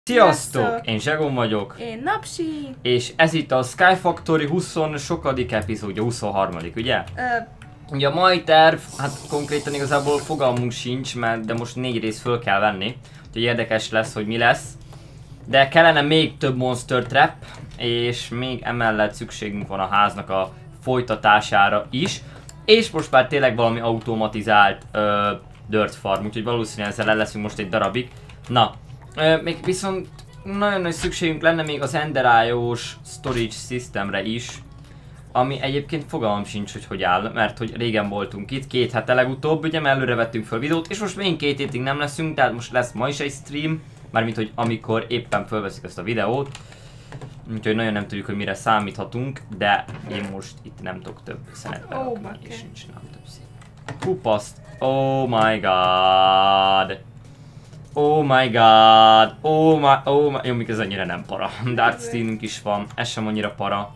Sziasztok! Én Zsegom vagyok. Én Napsi. És ez itt a Sky Factory 20 sokadik epizódja, 23. ugye? Ugye a mai terv, hát konkrétan igazából fogalmunk sincs, de most 4 rész föl kell venni. Úgyhogy érdekes lesz, hogy mi lesz. De kellene még több Monster Trap, és még emellett szükségünk van a háznak a folytatására is. És most már tényleg valami automatizált dirt farm, úgyhogy valószínűleg ezzel el leszünk most egy darabig. Na, még viszont nagyon nagy szükségünk lenne még az Ender.io-s storage systemre is, ami egyébként fogalmam sincs, hogy áll, mert hogy régen voltunk itt, 2 hete legutóbb, ugye, mert előre vettünk fel videót, és most még 2 hétig nem leszünk, tehát most lesz ma is egy stream, mármint hogy amikor éppen fölveszik ezt a videót, úgyhogy nagyon nem tudjuk, hogy mire számíthatunk, de én most itt nem tudok több szenet berakni, és nincs nem több szín. Kupaszt, oh my god! Oh my god, oh my, jó, még ez annyira nem para. Dark Steel-ünk is van, ez sem annyira para.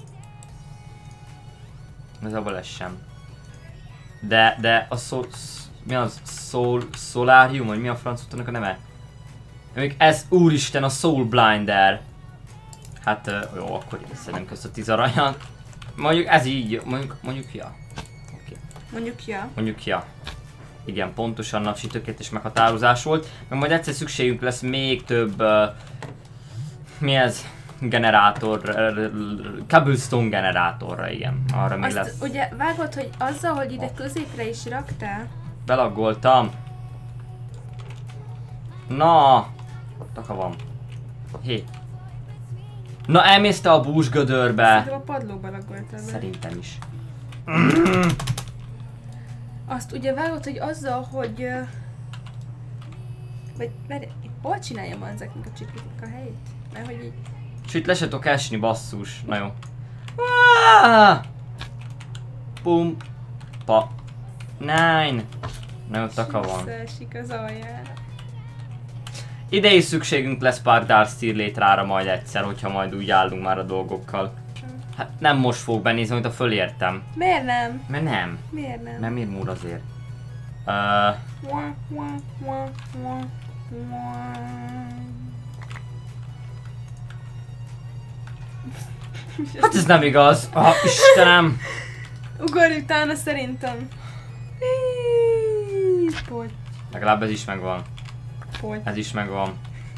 Ez abban ez sem. De a mi az? Solarium, vagy mi a francúznak a neve? Még ez, úristen, a Soul Blinder. Hát jó, akkor így szedem közt a 10 aranyat. Mondjuk ez így, mondjuk ja. Okay. Mondjuk ja. Igen, pontosan Napsi tökéletes meghatározás volt. Meg majd egyszer szükségünk lesz még több... mi ez? Generátor... cobblestone generátorra, igen. Arra még lesz. Ugye vágod, hogy azzal, hogy ide középre is raktál? Belaggoltam. Na! Taka van. Hé. Na, elmész te a búzsgödörbe. Szerintem a padlóba laggoltál be. Szerintem is. Azt ugye vágod, hogy azzal, hogy... Vagy hol csináljam ezeknek a csipliknek a helyét? Mert hogy így... És itt le se tudok esni, basszus. Na jó. Pum. Pa. Nine. Na jó, taka van. Esik az aljára. Ide is szükségünk lesz pár Dark Steel létrára majd egyszer, hogyha majd úgy állunk már a dolgokkal. Hát nem most fog benézni, amit a fölértem. Miért nem? Mert nem. Miért nem? Nem ír múr azért. Hát ez nem igaz. Istenem. Ugorj utána szerintem. Pogy. Legalább ez is megvan. Pogy. Ez is megvan.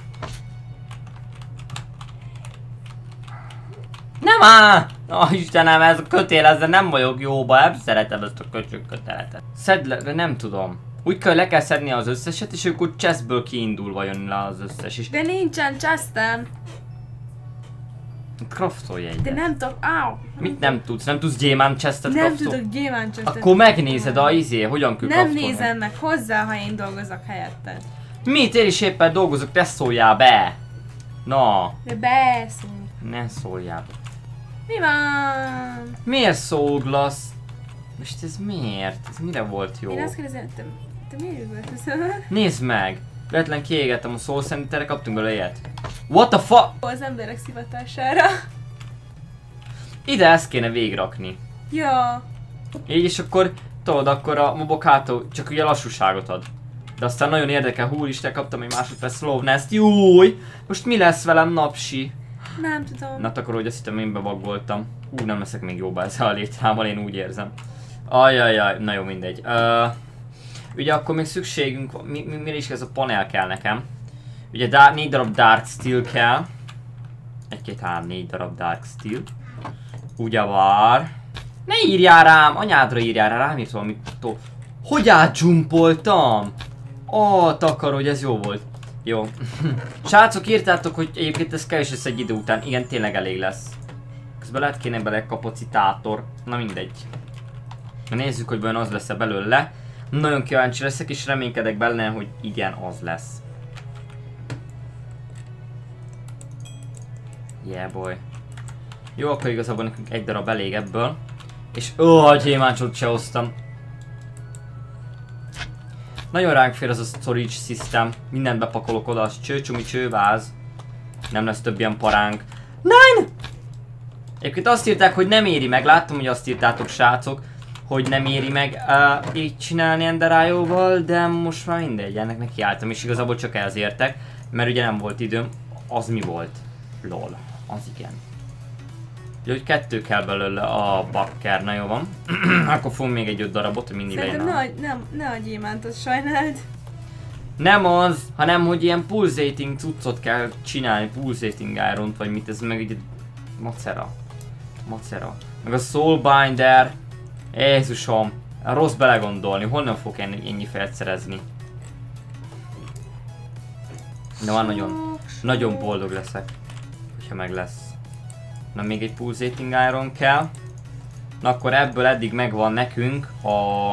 Nem áll! Istenem, ez a kötél, ezzel nem vagyok jóba, nem szeretem ezt a köcsög köteletet. Szedd le, de nem tudom. Úgy kell, le kell szedni az összeset, és akkor chestből kiindulva jön le az összes is. De nincsen chestem. Craftolj egyet. De nem tudok, áu! Mit nem tudsz? Nem tudsz gyémánt chestet Nem craftolni? tudok gyémánt chestet. Akkor megnézed a hogyan kell Nem craftolni. nézem meg hozzá, ha én dolgozok helyetted. Mit? Én is éppen dolgozok, te szóljál be! Na, De beszélj. ne szóljál be. Mi van? Miért szólglasz? Most ez miért? Ez mire volt jó? Én azt kérdezem, te miért üvöltözöl? Nézd meg! Véletlen kiégettem a Soul Sanditere, kaptunk belőle ilyet. What the fuck? Az emberek szivatására. Ide ezt kéne végrakni. Ja. Így és akkor, tudod, akkor a mobok hátul csak ugye lassúságot ad. De aztán nagyon érdekel, húristen, kaptam egy másodperc slowness-t. Júj! Most mi lesz velem, Napsi? Nem tudom. Na akkor, hogy azt hittem, én bebaggoltam. Nem leszek még jóba ezzel a létrámmal, én úgy érzem. Ajajaj, na jó, mindegy. Ugye akkor még szükségünk van, mire is ez a panel kell nekem. Ugye 4 darab Dark Steel kell. 1, 2, 3, 4 darab Dark Steel. Ugyebár. Ne írjál rám, anyádra írjál rám írt valamit. Hogy átjumpoltam? Takar, hogy ez jó volt. Jó. Srácok, írtátok, hogy egyébként ez kevés lesz egy idő után. Igen, tényleg elég lesz. Közben lehet kéne bele kapacitátor. Na mindegy. Nézzük, hogy vajon az lesz-e belőle. Nagyon kíváncsi leszek, és reménykedek benne, hogy igen, az lesz. Yeah, boy. Jó, akkor igazából nekünk 1 darab elég ebből. És gyémáncsot se hoztam. Nagyon ránk fér az a storage system. Mindent bepakolok oda, az csőcsumi csőváz. Nem lesz több ilyen paránk. Nein! Egyébként azt írták, hogy nem éri meg. Láttam, hogy azt írtátok, srácok, hogy nem éri meg így csinálni Ender.io-val, de most már mindegy, ennek nekiálltam, és igazából csak ezért értek, mert ugye nem volt időm Az mi volt? Lol. Az igen. Jó, hogy 2 kell belőle a bakker, na jó van. Akkor fogunk még egy 5 darabot, hogy mindig legyen. Szerintem ne a gyémántot sajnáld. Nem az, hanem hogy ilyen pulsating cuccot kell csinálni, pulsating iront, vagy mit, ez meg egy macera. Meg a soulbinder. Jézusom, rossz belegondolni, honnan fog ennyi felt szerezni. De van nagyon boldog leszek, hogyha meg lesz. Na még egy pulsating iron kell. Na akkor ebből eddig megvan nekünk a...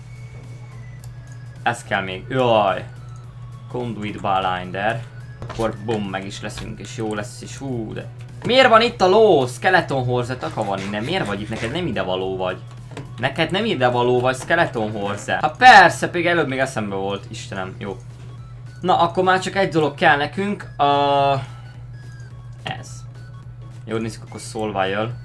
Ez kell még, jaj! Conduit binder. Akkor bom, meg is leszünk, és jó lesz, és hú, de... Miért van itt a ló? Skeleton Horse, taka van innen, miért vagy itt? Neked nem idevaló vagy. Neked nem idevaló vagy, Skeleton Horse. Hát persze, pedig előbb még eszembe volt, Istenem, jó. Na, akkor már csak egy dolog kell nekünk, ez. Jó, nézzük, akkor Soulvile.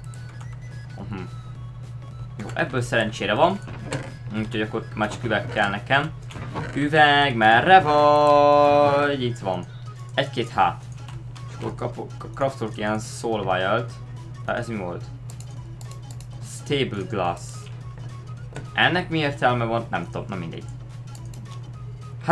Jó, ebből szerencsére van. Úgyhogy akkor már csak üveg kell nekem. Üveg, merre vagy? Itt van. 1-2 H. És akkor craftolok ilyen Soulvile-t. Ez mi volt? Stable Glass. Ennek mi értelme van? Nem tudom, na mindegy. Hát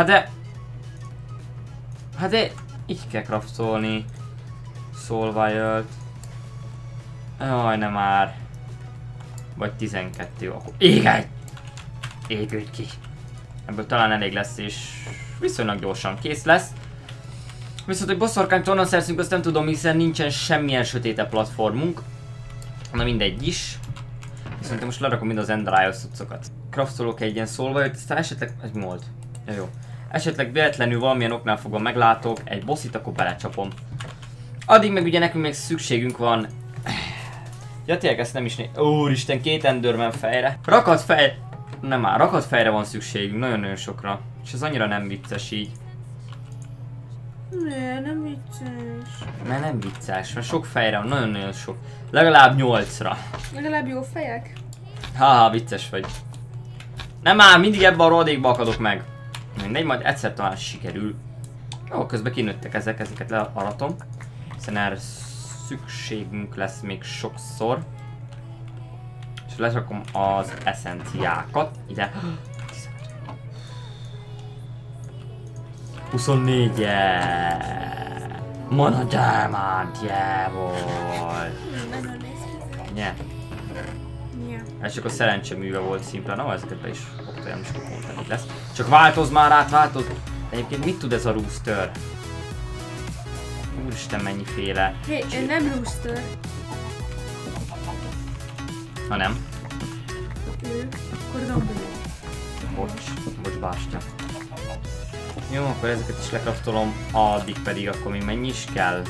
de így kell craftolni Soulvile-t. Jaj, nem már. Vagy 12, akkor égődj ki. Ebből talán elég lesz, és viszonylag gyorsan kész lesz. Viszont, hogy bosszorkányt onnan szerzünk, azt nem tudom, hiszen nincsen semmilyen sötétebb platformunk. Na mindegy is. Viszont most lerakom mind az Ender cuccokat. Craftolok egy ilyen Soulvile-t, aztán esetleg... Ez mi volt? Ja, jó. Esetleg véletlenül valamilyen oknál fogva meglátok egy bossit, akkor belecsapom. Addig meg ugye nekünk még szükségünk van... Ja tényleg ezt nem is Úristen, 2 Enderman fejre. Rakatfej... Nem már, rakatfejre van szükségünk, nagyon-nagyon sokra. És ez annyira nem vicces így. Miért nem vicces? Mert nem vicces, mert sok fejre van, nagyon-nagyon sok. Legalább 8-ra. Legalább jó fejek? Haha, vicces vagy. Nem már, mindig ebben a rohadékba akadok meg. Mindegy, majd egyszer talán sikerül. Jó, közben kinőttek ezeket learatom. Hiszen erre szükségünk lesz még sokszor. És lesrakom az eszenciákat ide. 24 Mana Diamond, volt. Nagyon néz ki. Yeah. Ez csak a szerencseműve volt szimplán, na ezeket be is oktajam, és akkor mondtam, hogy lesz. Csak változ már át, változ! De egyébként mit tud ez a rooster? Úristen, mennyiféle. Hé, nem rooster. Ha nem? Ő, akkor dombuló. Bocs bástya. Jó, akkor ezeket is lekraftolom, addig pedig akkor még mennyi is kell?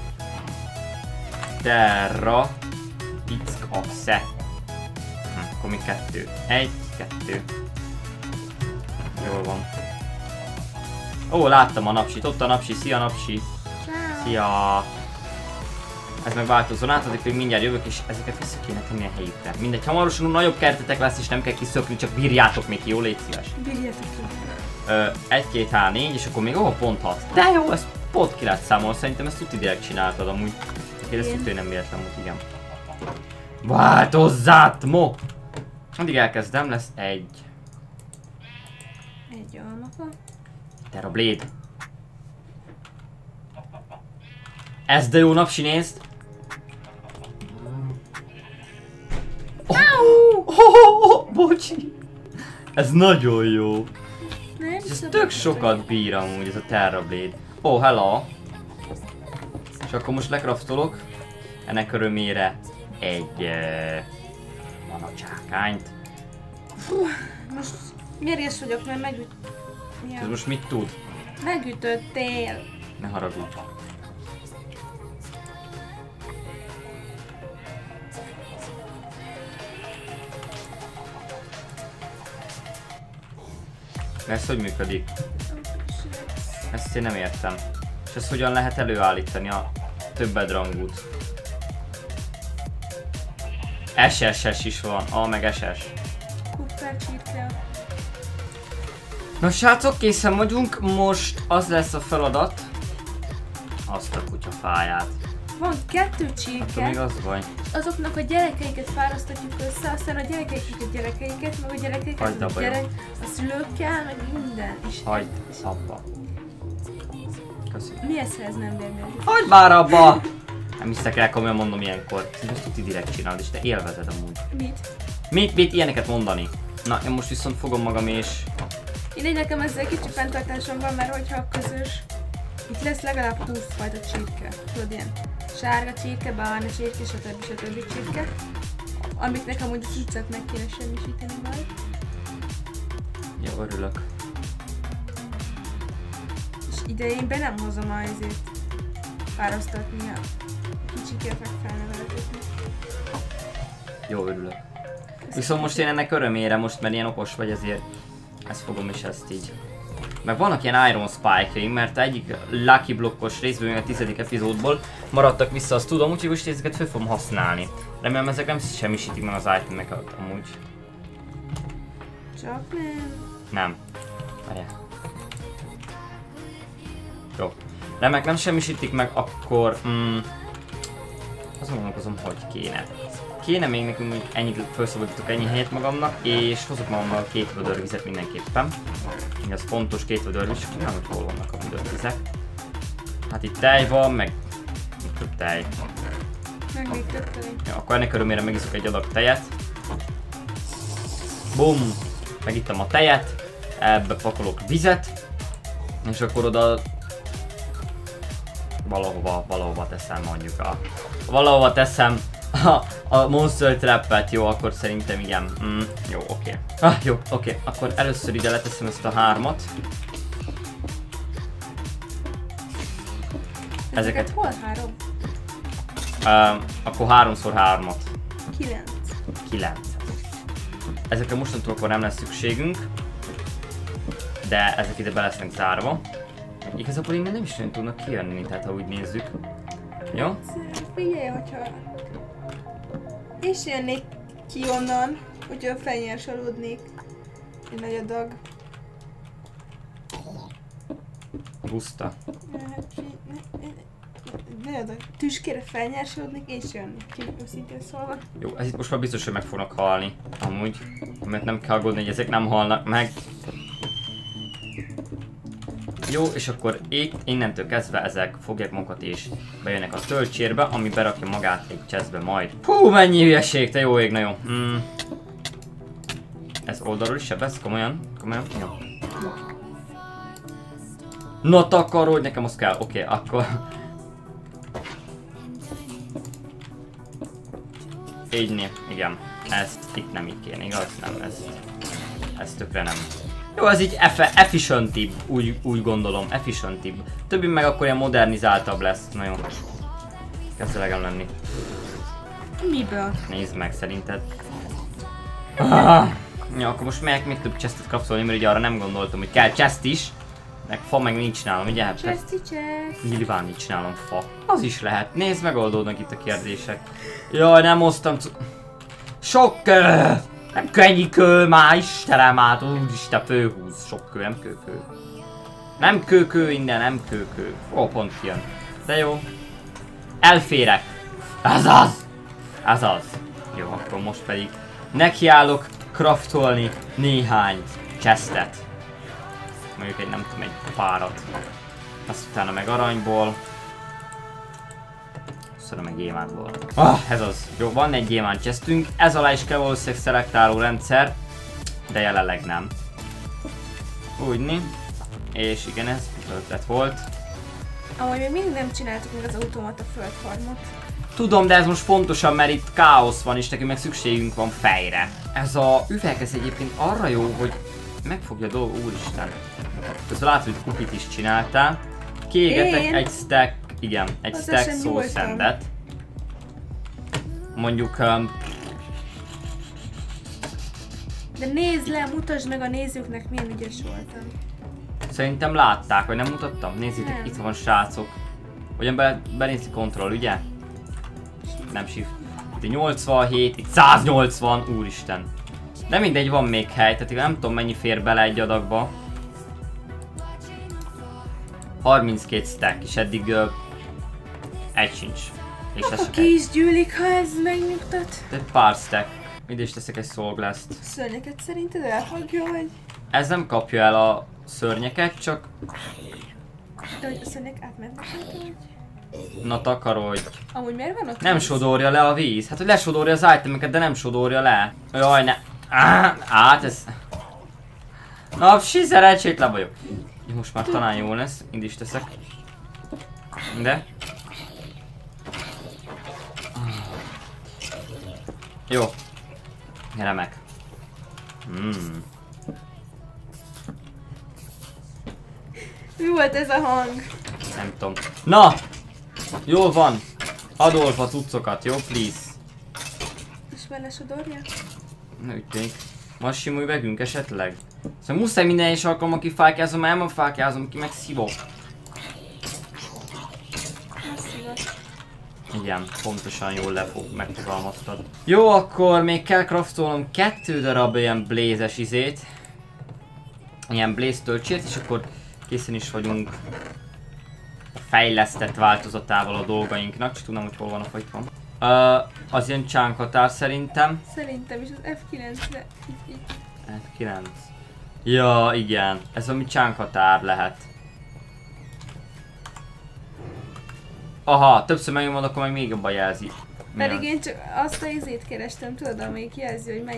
Terra Ick Axe. Akkor még 2. 1, 2. Jól van. Ó, láttam a napsit, ott a napsi, szia napsi. Szia. Ez meg változón át, addig még mindjárt jövök, és ezeket vissza kéne tenni a helyükre. Mindegy, hamarosan nagyobb kertetek lesz, és nem kell kiszökni, csak bírjátok még ki, jó, légy szíves. Bírjátok ki. 1, 2, H, 4, és akkor még pont 6. De jó, ez pont ki lehet számolni, szerintem ezt tuti direkt csináltad amúgy. Ez tuti nem véletlen volt, igen. Változzát, mo! Addig elkezdem, lesz egy. Egy almaka. Terra Blade. Ez de jó napsi, nézd! Bocsi! Ez nagyon jó! Ez tök sokat bír amúgy, ez a Terra Blade. Oh, hello! És akkor most lekraftolok ennek örömére egy mana csákányt. Most mérges vagyok, mert Ez most mit tud? Megütöttél. Ne haragudj. Ez hogy működik? Ezt én nem értem. És ezt hogyan lehet előállítani a több bedrangút? SSS is van, meg SS. Kuppel csirke. Na srácok, készen vagyunk, most az lesz a feladat, Azt a kutyafáját. Van 2 csirke. Még az vagy. Azoknak a gyerekeiket párasztatjuk össze, aztán a gyerekeiket, meg a gyerekeiket, a szülőkkel, meg minden. Hagyd abba. Mi ez, ha ez nem vérmérgezés? Hagyd már abba! Nem hiszek el, komolyan mondom ilyenkor. Ezt tuti direkt csinálod, és te élvezed amúgy. Mit ilyeneket mondani? Na, én most viszont fogom magam és... Én nekem ezzel kicsi fenntartásom van, mert hogyha közös, itt lesz legalább 20 fajta csirke. Tudod, ilyen sárga csirke, barna csirke, stb. Csirke. Amiknek amúgy a cuccot meg kéne semmisíteni majd. Jó, örülök. És ide én be nem hozom azért pároztatni a kicsikért meg felneveletni. Jó, örülök. Viszont most én ennek örömére, most mert ilyen okos vagy, ezért ezt fogom és ezt így. Meg vannak ilyen Iron Spike-jaim, mert egyik Lucky blokkos részből, még a 10. epizódból maradtak vissza, azt tudom, úgyhogy most ezeket fel fogom használni. Remélem ezek nem semmisítik meg az itemeket amúgy. Csak nem. Nem. Várjál. Jó. Remek, nem semmisítik meg, akkor... Azt gondolkozom, hogy kéne. Kéne még nekünk, hogy ennyit felszabadítok ennyi helyet magamnak, és hozok magammal 2 vödörvizet mindenképpen. Ez fontos, 2 vödörvíz, csak nem, hogy hol vannak a vödörvizek. Hát itt tej van, meg több tej. Meg még több tej. Ja, akkor ennek örömére megiszok egy adag tejet. Bum! Megittem a tejet, ebbe pakolok vizet, és akkor oda valahova teszem mondjuk valahova teszem a Monster Trap-et, jó, akkor szerintem igen. Jó, oké. Jó, oké. Akkor először ide leteszem ezt a 3-at. Ezeket hol 3? Akkor 3x3-at. 9. 9. Ezekre mostantól akkor nem lesz szükségünk. De ezek ide be lesznek zárva. Igazából innen nem is nagyon tudnak kijönni, tehát ha úgy nézzük. Jó? Figyelj, hogyha... És jönnék ki onnan, hogyha felnyersalódnék. Egy nagy adag. Buszta. Nagy adag. Tüskére felnyersalódnék, és jönnék ki, őszintén szólva. Jó, ez itt most már biztos, hogy meg fognak halni. Amúgy. Mert nem kell aggódni, hogy ezek nem halnak meg. Jó, és akkor itt innentől kezdve ezek fogják magukat és bejönnek a töltsérbe, ami berakja magát egy chestbe majd. Hú, mennyi hülyeség, te jó ég, na jó. Ez oldalról is sebez? Komolyan? Komolyan? Jó. Na takarodj, nekem az kell, oké, akkor... Így né, igen. Ezt itt nem így kéne, igaz? Nem, ez tökre nem. Jó, ez így efficientibb, úgy gondolom, efficientibb. Többi meg akkor ilyen modernizáltabb lesz. Na jó. Kezd elegem lenni. Miből? Nézd meg, szerinted. Ja, akkor most megyek még több chestet kapszolni, mert ugye arra nem gondoltam, hogy kell chest is. Meg fa meg nincs nálam, ugye? Chesty chest. Nyilván nincs nálam fa. Az is lehet. Nézd, megoldódnak itt a kérdések. Jaj, nem hoztam sok kő! Nem ennyi kő már, Istenem, hát úristen, főhúz. Sok kő, nem kőkő. Nem kőkő innen, nem kőkő. Ó, pont jön. De jó. Elférek. Ez az! Ez az. Jó, akkor most pedig nekiállok craftolni néhány chestet. Mondjuk egy, nem tudom, egy párat. Azt utána meg aranyból. Aztán meg gyémántból. Ez az. Jó, van egy gyémánt chestünk. Ez alá is kell valószínűleg szelektáló rendszer. De jelenleg nem. Úgyni. És igen, ez ötlet volt. Ahogy még mindig nem csináltuk meg az automata földfarmot. Tudom, de ez most fontosan, mert itt káosz van, és nekünk meg szükségünk van fejre. Ez a üveg, ez egyébként arra jó, hogy megfogja a dolgot, úristen. Közben látod, hogy kupit is csináltál. Kiégetek egy stack, igen, egy stack soul sandet. Mondjuk... De nézd le, mutasd meg a nézőknek, milyen ügyes voltam. Szerintem látták, vagy nem mutattam? Nézzétek, itt van srácok. Ugyan benézni kontroll, ugye? Nem shift. Itt 87, itt 180, úristen. De mindegy, van még hely, tehát nem tudom mennyi fér bele egy adagba. 32 stack, és eddig Egy sincs. És Akkor ki is gyűlik, ha ez megnyugtat. Egy pár stack. Ide is teszek egy soul blast. Szörnyeket szerinted elfogja, vagy? Ez nem kapja el a szörnyeket, csak... De hogy a szörnyek átmennek rajta, vagy? Na takarodj. Amúgy miért van ott? Nem sodorja le a víz. Hát hogy lesodorja az itemeket, de nem sodorja le. Jaj, ne. Hát ez... Na, szerencsétlen vagyok. Most már talán jó lesz. Ind is teszek. De. Jó. Remek. Mi volt ez a hang? Nem tudom. Na! Jól van. Adolf a cuccokat, jó? Please. És vele sodorja? Ne ütnék. Most simulj üvegünk esetleg? Szóval muszáj minden is alkalommal kifákjázom, mert nem fákjázom ki, meg szívok. Igen, pontosan jól megfogalmaztad. Jó, akkor még kell craftolnom 2 darab ilyen blaze-es izét. Ilyen blaze töltsét, és akkor készen is vagyunk a fejlesztett változatával a dolgainknak. Csak tudom, hogy hol van, itt van. Az ilyen chunk határ szerintem. Szerintem is az F9-re. F9. Ja, igen. Ez valami chunk határ lehet. Aha, többször megnyomod, akkor meg még jobban jelzi. Pedig én csak azt a izét kerestem, tudod, amelyik jelzi, hogy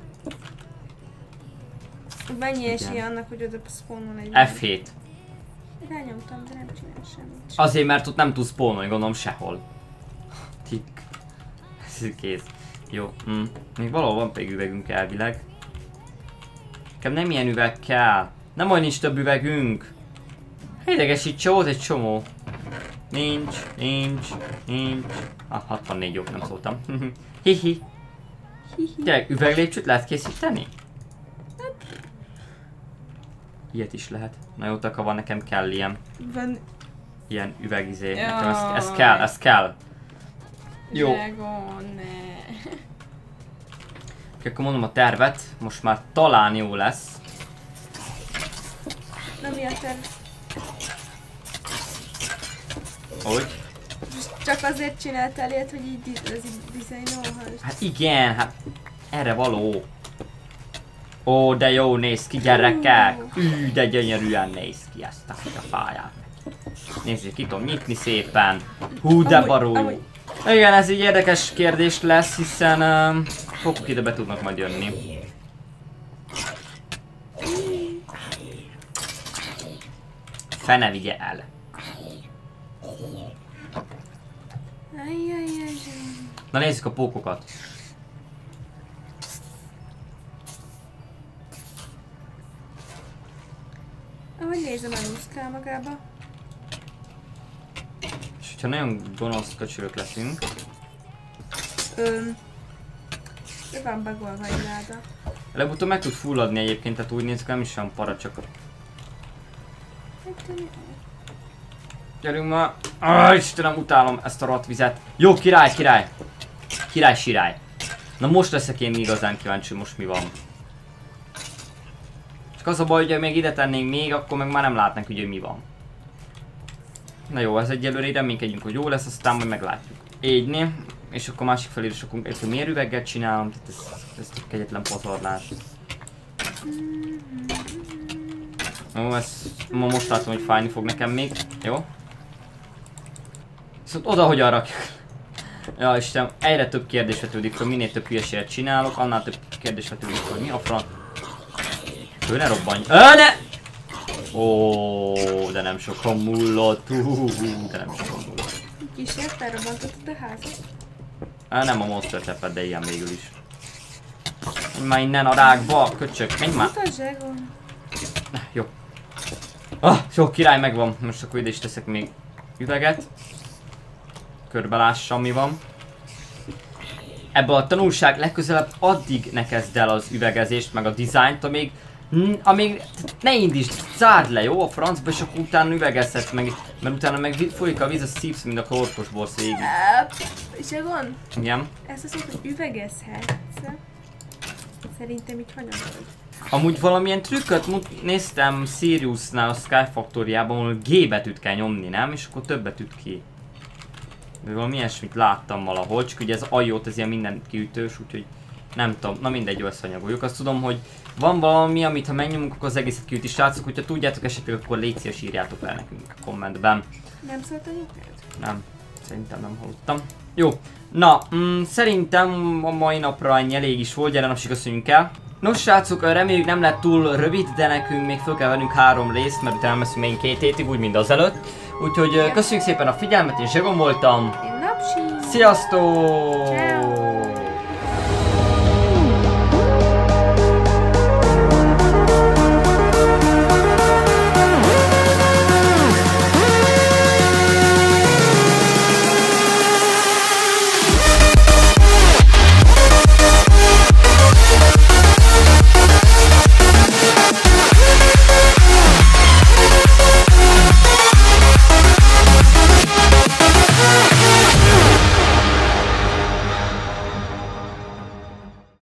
mennyi esélye annak, hogy oda spawnol egy... F7. Rányomtam, de nem csinál semmit. Azért, mert ott nem tudsz spawnolni, gondolom sehol. Tik. Ez kész. Jó. Még valahol van pedig üvegünk elvileg. Nekem nem ilyen üveg kell. Nem olyan nincs több üvegünk. Idegesítse, volt egy csomó. Nincs. 64 jó, nem szóltam. Hihi. Gyerek, üveglépcsőt lehet készíteni? Ilyet is lehet. Na jó, akkor van, nekem kell ilyen. Van... Ilyen üvegizé. Nekem ez kell. Jó. Akkor mondom a tervet, most már talán jó lesz. Na mi a terv? Hogy? Csak azért csináltál ilyet, hogy így dizájnolhass. Hát igen, hát erre való. Ó, de jó néz ki, gyerekek! De gyönyörűen néz ki ezt a pályát. Nézzük, ki tudom nyitni szépen. Hú, de baró. Igen, ez így érdekes kérdés lesz, hiszen fokok ide be tudnak majd jönni. Fene vigye el. Na nézzük a pókokat. Ahogy nézem, elúszkál magába. És hogyha nagyon gonosz köcsögök leszünk. Van bagolva egy láda. Előbb-utóbb meg tud fulladni egyébként, tehát úgy nézzük, nem is olyan para, csak... Gyerünk ma! Istenem, utálom ezt a rotvizet. Jó, király! Király. Na most leszek én igazán kíváncsi, most mi van. Csak az a baj, hogy még ide tennénk még, akkor meg már nem látnánk, hogy mi van. Na jó, ez egyelőre reménykedjünk, hogy jó lesz, aztán majd meglátjuk. Égyni, és akkor másik felé is akkor miért üveggel csinálom, tehát ez kegyetlen pazarlás. Jó, ezt ma most látom, hogy fájni fog nekem még, jó? Viszont oda hogyan rakjuk? Ja Istenem, egyre több kérdés vetődik, hogy minél több hülyeséget csinálok, annál több kérdés vetődik, hogy mi a franc. Ő ne robbanj. Ne! Ó, de nem sokan múlott. De nem sokan múlott. Kísért felrobbantottad a házat? Nem a monster trap, de ilyen végül is. Menj már innen a rákba, köcsök, menj már. Jó. Jó, király megvan. Most akkor ide is teszek még üveget. Körbelássam, mi van. Ebből a tanulság legközelebb addig ne kezd el az üvegezést, meg a dizájnt, amíg ne indítsd, zárd le, jó, a francba, és akkor utána üvegezhetsz meg, mert utána meg folyik a víz, az szívsz, mint a korkos borsz végig. Zsegon? Igen? Ezt azt mondta, hogy üvegezhetsz. Szerintem így hanyagod. Amúgy valamilyen trükköt néztem Siriusnál a Sky Factoriában, ahol G betűt kell nyomni, nem? És akkor több betűt ki. Valami ilyesmit láttam valahol, csak ugye ez ajót, ez ilyen mindent kiütős, úgyhogy nem tudom, na mindegy, összeanyagoljuk. Azt tudom, hogy van valami, amit ha megnyomunk, akkor az egészet kiüti, srácok, hogyha tudjátok esetleg, akkor légy szíves, írjátok le nekünk a kommentben. Nem szólt anyukád? Nem, szerintem nem hallottam. Jó, na, szerintem a mai napra ennyi elég is volt, gyere napsig köszönjünk el. Nos srácok, reméljük nem lett túl rövid, de nekünk még föl kell vennünk 3 részt, mert utána megyünk még 2 hétig, úgy mint azelőtt. Úgyhogy köszönjük szépen a figyelmet, én Zsegon voltam. Én Napsi. Sziasztok! Ciao.